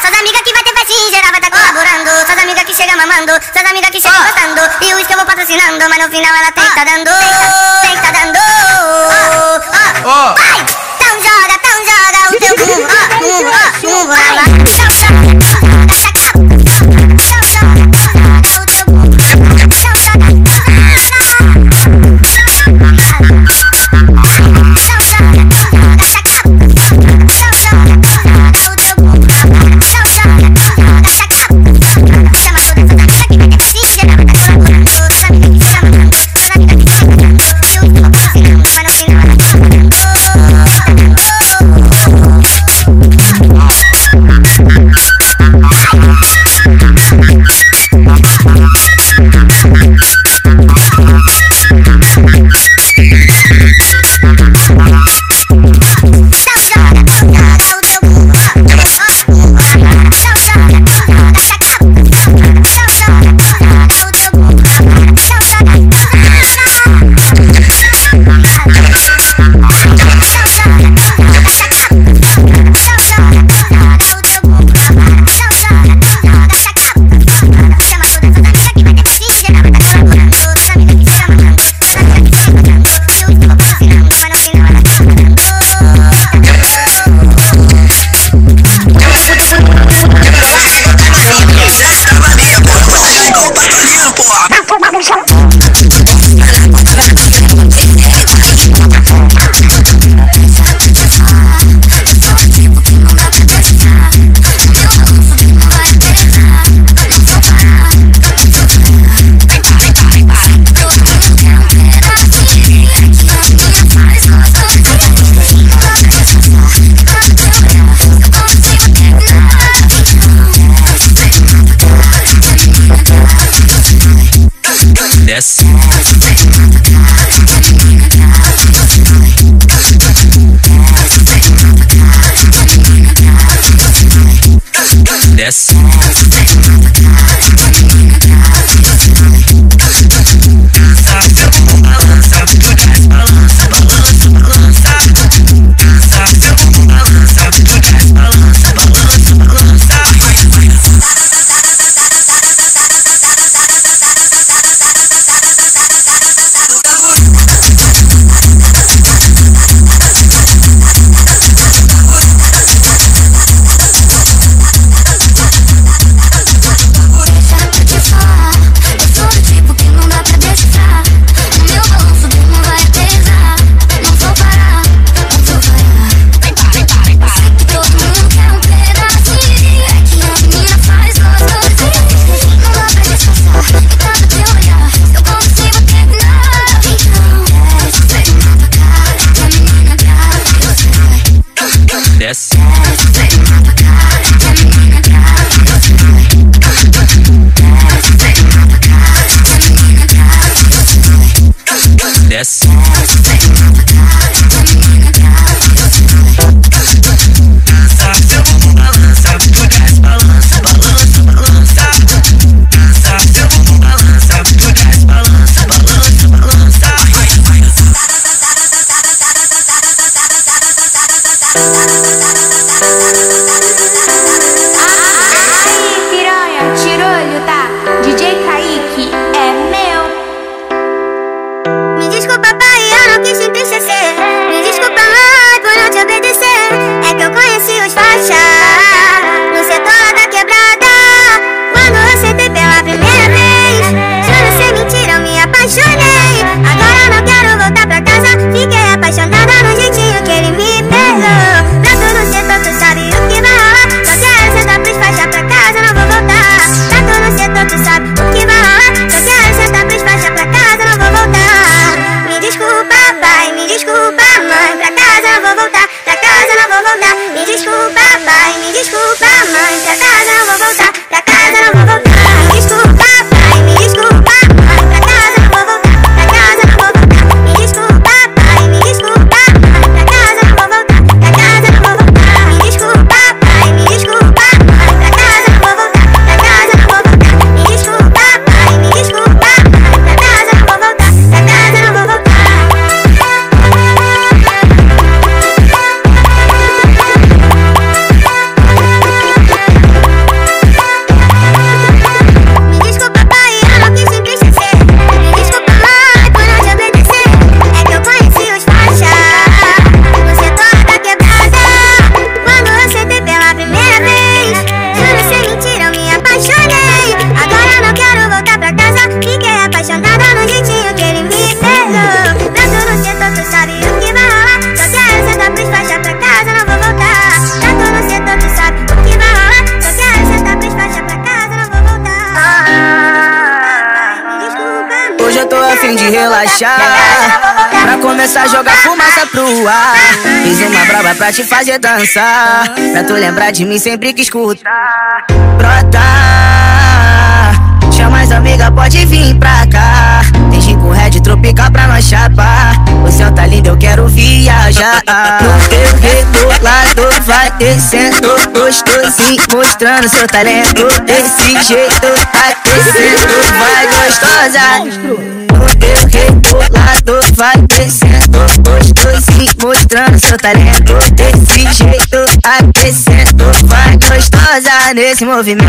Suas amigas que vai ter festinha, geral vai tá colaborando. Suas amigas que chega mamando, suas amigas que chega gostando. E o uísque eu vou patrocinando, mas no final ela tem que tá dando. Tem que tá dando. Vai! Então joga o teu cu, lá. Desce. Desce. relaxar, pra começar a jogar fumaça pro ar. Fiz uma braba pra te fazer dançar, pra tu lembrar de mim sempre que escutar. Brota, chama as amigas, pode vir pra cá. Tem 5 red tropical pra nós chapar. O céu tá lindo, eu quero viajar. No teu rebolado vai descendo gostosinho, mostrando seu talento. Desse jeito aquecendo, vai gostosa. No teu rebolado vai descendo gostosinho, mostrando seu talento. Desse jeito aquecendo, vai gostosa nesse movimento.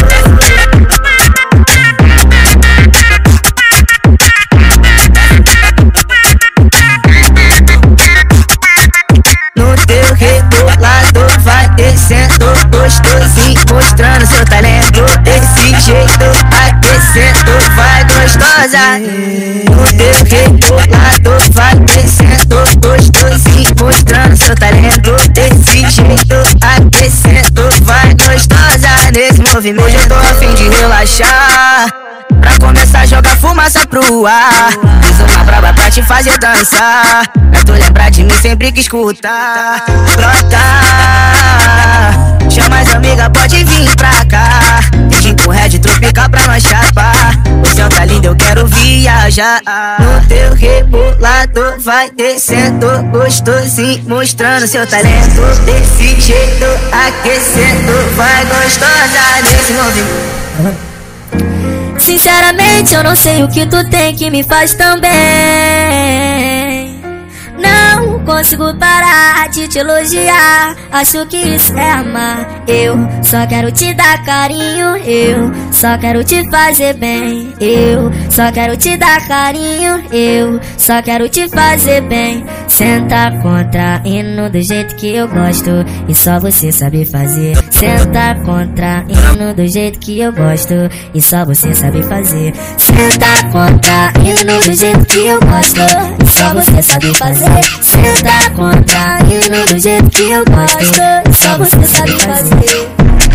No teu rebolado vai descendo gostosinho, mostrando seu talento. Desse jeito aquecendo, vai gostosa. No teu rebolado vai descendo gostosinho, mostrando seu talento. Desse jeito aquecendo, vai gostosa nesse movimento. Hoje eu tô a fim de relaxar, pra começar a jogar fumaça pro ar. Fiz uma braba pra te fazer dançar, pra tu lembrar de mim sempre que escutar. Brota, chama as amigas, pode vir pra cá. Tem 5 red tropical pra nós chapar. O céu tá lindo, eu quero viajar. No teu rebolado vai descendo gostosinho, mostrando seu talento. Desse jeito aquecendo, vai gostosa nesse movimento. Sinceramente eu não sei o que tu tem que me faz tão bem. Não consigo parar de te elogiar, acho que isso é amar. Eu só quero te dar carinho, eu só quero te fazer bem. Eu só quero te dar carinho, eu só quero te fazer bem. Senta contraindo do jeito que eu gosto, e só você sabe fazer. Senta contraindo do jeito que eu gosto, e só você sabe fazer. Senta contraindo do jeito que eu gosto, e só você sabe fazer. Senta contraindo do jeito que eu gosto, e só você sabe fazer.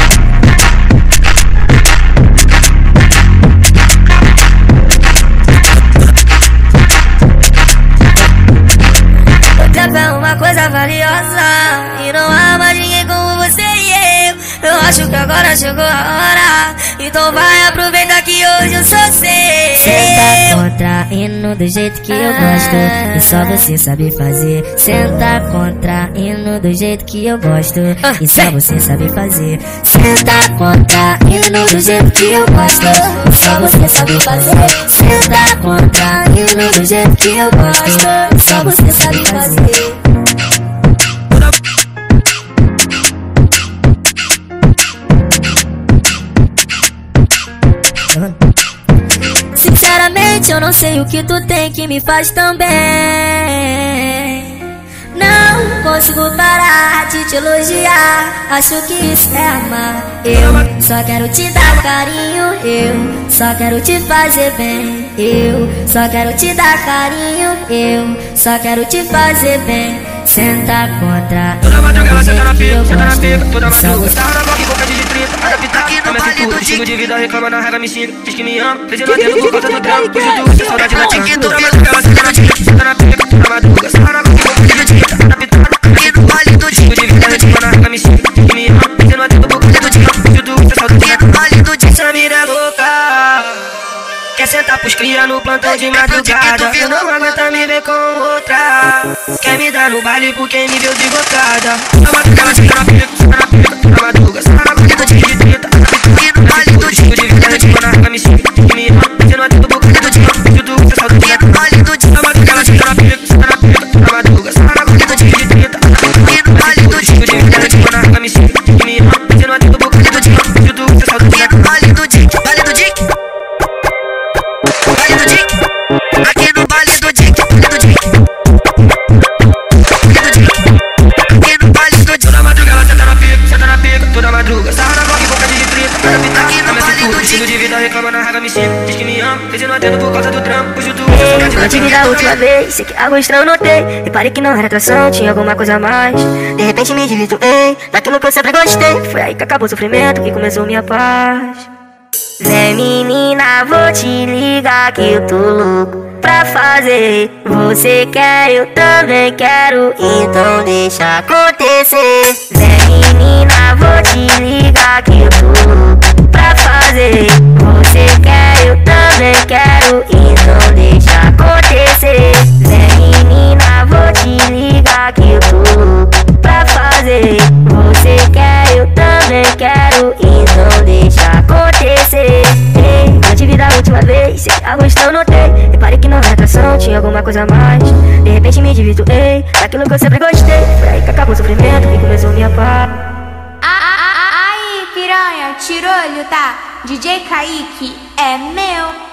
O tempo é uma coisa valiosa, e não há mais ninguém como você e eu. Eu acho que agora chegou a hora, então vai aproveitar que hoje eu sou seu. Senta contraindo do jeito que eu gosto, e só você sabe fazer. Senta contraindo do jeito que eu gosto, e só você sabe fazer. Senta contraindo do jeito que eu gosto, e só você sabe fazer. Senta contraindo do jeito que eu gosto, e só você sabe fazer. Sinceramente eu não sei o que tu tem que me faz tão bem. Não consigo parar de te elogiar, acho que isso é amar. Eu só quero te dar carinho, eu só quero te fazer bem. Eu só quero te dar carinho, eu só quero te fazer bem. Senta contra toda madrugada senta na pica, senta na pica, toda madrugada sarra na boca e boca de litrita, adaptado, começa em tudo, xingo de vida, reclama na rega, me xinga, diz que me ama, presa lá dentro por conta do trampo, puxa tudo, sem saudade na tica, toda madrugada senta na pica, senta na pica, toda madrugada sarra na boca e boca de litrita, adaptado, aqui no baile do xingo de vida, reclama na rega, me xinga, diz que me ama, presa lá dentro por conta do trampo, puxa tudo, sem saudade no baile do dia, essa mira é louca. Quer sentar pros cria no plantão de madrugada, eu não aguento me ver com outra. Quer me dar no baile por quem me viu desbotada. Na madrugada senta na pica, na madrugada sarra na boca do dia de 30, aqui no baile do xingo de vida, reclama na rega, me xinga, diz que me ama, presa lá dentro por conta do trampo, puxa tudo, sem saudade no baile do dia. Na madrugada senta na pica, na madrugada sarra na boca do dia de 30, aqui no baile do xingo de vida, reclama na rega, me xinga, diz que me ama, presa lá dentro por conta do trampo, puxa tudo, sem saudade no baile do dia. Baile do dia, baile do Dick, aqui no baile do Dick, baile do Dick, baile do Dick, aqui no baile do Dick. Toda madrugada senta na pica, toda madrugada sarra na boca e boca de litrita, aqui no baile do Dick. De vida reclama na rega, me xinga, diz que me ama, fez não atendo por causa do trampo, puxo tudo. Eu te vi da última vez, sei que algo estranho notei. Reparei que não era atração, tinha alguma coisa a mais. De repente me desvirtuei daquilo que eu sempre gostei. Foi aí que acabou o sofrimento, que começou minha paz. Vem menina, vou te ligar que eu tô louco pra fazer. Você quer, eu também quero, então deixa acontecer. Vem menina, vou te ligar que eu tô louco pra fazer. Você quer, eu também quero, então deixa acontecer. Vem menina, vou te ligar que eu tô louco pra fazer. Você quer, eu também quero, então deixa acontecer. Ei, eu te vi da última vez, se a gostou notei. Reparei que não é atração, tinha alguma coisa a mais. De repente me desvirtuei daquilo que eu sempre gostei. Foi aí que acabou o sofrimento e começou minha paz. Aí, piranha, tirolho, tá? DJ Kaique é meu.